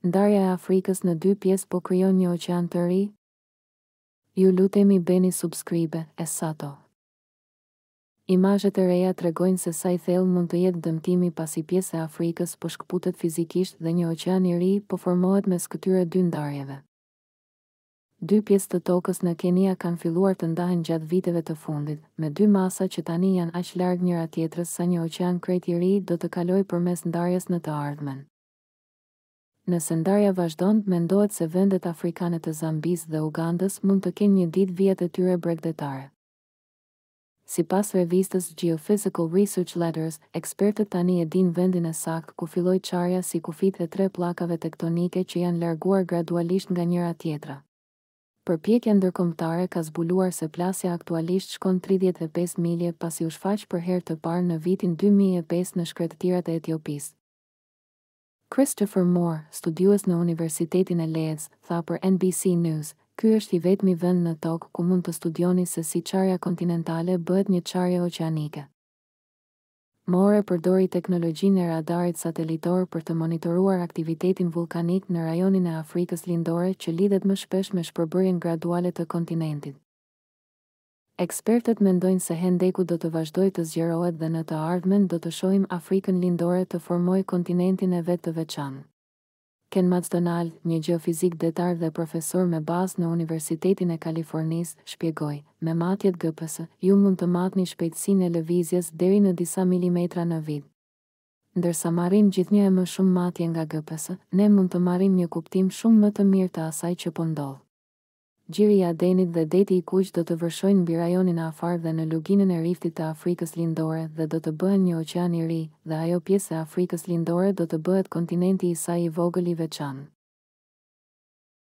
Ndarja e Afrikës në 2 pjesë po krijon një oqean të ri? Ju lutemi bëni subscribe, Essato. Imazhet e reja tregojnë se sa i thellë mund të jetë dëmtimi pasi pjesë e Afrikës po shkputet fizikisht dhe një oqean i ri po formohet mes këtyre 2 ndarjeve. 2 pjesë të tokës në Kenia kanë filluar të ndahen gjatë viteve të fundit, me 2 masa që tani janë aq larg njëra tjetrës sa një oqean krejt i ri do të kalojë përmes ndarjes në të ardhmen. Nëse ndarja vazhdon, mendohet se vendet afrikane të Zambisë dhe Ugandës mund të kenë një ditë vijat e tyre bregdetare. Sipas revistës Geophysical Research Letters, ekspertët tani e dinë vendin e saktë ku filloi qarja si kufit e 3 pllakave tektonike që janë larguar gradualisht nga njëra tjetra. Përpjekja ndërkombëtare ka zbuluar se plasja aktualisht shkon 35 milje pasi u shfaq për herë të parë në vitin 2005 në shkretëtirat e Etiopisë. Christopher Moore, studiues në Universitetin e Leeds, tha për NBC News, ky është i vetmi vend në tokë ku mund të studioni se si qarja kontinentale bëhet një qarje oqeanike. Moore përdori teknologjinë e radarit satelitor për të monitoruar aktivitetin vulkanik në rajonin e Afrikës Lindore që lidhet më shpesh me shpërbërjen graduale të kontinentit. Ekspertët mendojnë se hendeku do të vazhdojë të zgjerohet dhe në të ardhmen do të shohim Afrikën Lindore të formojë kontinentin e vet të veçantë. Ken McDonald, një geofizik detar dhe profesor me bazë në Universitetin e Kalifornisë, shpjegoi, me matjet GPS, ju mund të matni shpejtësinë e lëvizjes deri në disa milimetra në vit. Ndërsa marrim gjithnjë e më shumë matje nga GPS, ne mund të marrim një kuptim shumë më të mirë të asaj që po ndodh. Gjiri i Adenit dhe deti i Kuq do të vërshojnë mbi rajonin e Afar dhe në luginën e riftit të Afrikës Lindore dhe do të bëhen një oqean i ri, dhe ajo pjesë e Afrikës Lindore do të bëhet kontinenti i saj i vogël i veçantë.